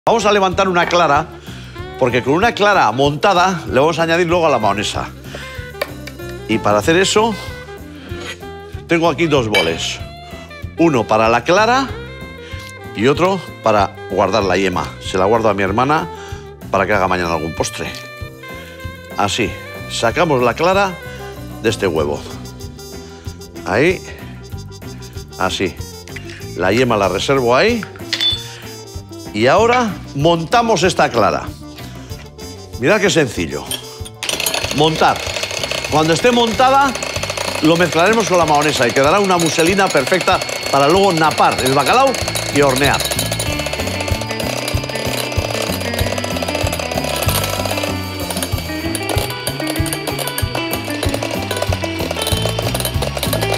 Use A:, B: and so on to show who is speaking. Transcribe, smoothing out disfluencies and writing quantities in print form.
A: Vamos a levantar una clara, porque con una clara montada le vamos a añadir luego a la mahonesa. Y para hacer eso, tengo aquí dos boles. Uno para la clara y otro para guardar la yema. Se la guardo a mi hermana para que haga mañana algún postre. Así, sacamos la clara de este huevo. Ahí, así. La yema la reservo ahí. Y ahora montamos esta clara. Mirad qué sencillo. Montar. Cuando esté montada, lo mezclaremos con la mahonesa y quedará una muselina perfecta para luego napar el bacalao y hornear.